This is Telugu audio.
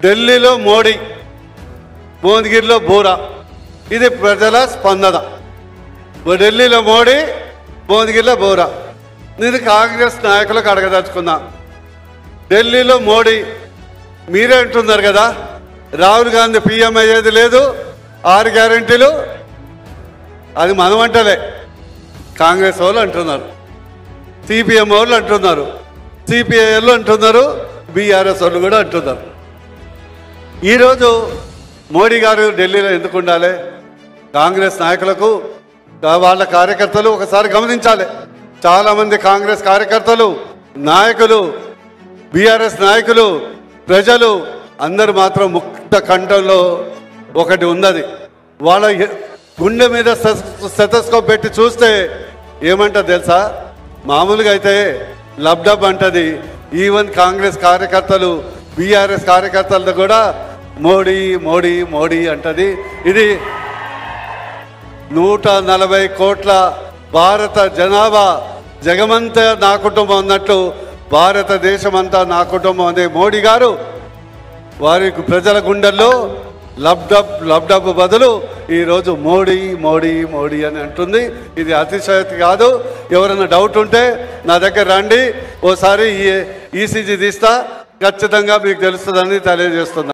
ఢిల్లీలో మోడీ, భువనగిరిలో బూరా. ఇది ప్రజల స్పందన. ఢిల్లీలో మోడీ, భువనగిరిలో బూరా. నేను కాంగ్రెస్ నాయకులకు అడగదలుచుకున్నా. ఢిల్లీలో మోడీ మీరే అంటున్నారు కదా, రాహుల్ గాంధీ పీఎం అయ్యేది లేదు, 6 గ్యారెంటీలు. అది మనం అంటలే, కాంగ్రెస్ వాళ్ళు అంటున్నారు, సిపిఎం వాళ్ళు అంటున్నారు, సిపిఐ వాళ్ళు అంటున్నారు, బీఆర్ఎస్ వాళ్ళు కూడా అంటున్నారు. ఈరోజు మోడీ గారు ఢిల్లీలో ఎందుకు ఉండాలి? కాంగ్రెస్ నాయకులకు, వాళ్ళ కార్యకర్తలు ఒకసారి గమనించాలి. చాలామంది కాంగ్రెస్ కార్యకర్తలు, నాయకులు, బీఆర్ఎస్ నాయకులు, ప్రజలు అందరూ మాత్రం ముక్త కంఠంలో ఒకటి ఉన్నది. వాళ్ళ గుండె మీద స్టెథోస్కోప్ పెట్టి చూస్తే ఏమంటారు తెలుసా? మామూలుగా అయితే లబ్డబ్ అంటది. ఈవెన్ కాంగ్రెస్ కార్యకర్తలు, బీఆర్ఎస్ కార్యకర్తలతో కూడా మోడీ మోడీ మోడీ అంటది. ఇది 140 కోట్ల భారత జనాభా, జగమంతా నా కుటుంబం అన్నట్లు భారతదేశమంతా నా కుటుంబం అనే మోడీ గారు వారి ప్రజల గుండెల్లో లబ్డబ్ బదులు ఈరోజు మోడీ మోడీ మోడీ అని అంటుంది. ఇది అతిశయోక్తి కాదు. ఎవరైనా డౌట్ ఉంటే నా దగ్గర రండి, ఓసారి ఈసీజీ తీస్తా, ఖచ్చితంగా మీకు తెలుస్తుందని తెలియజేస్తున్నా.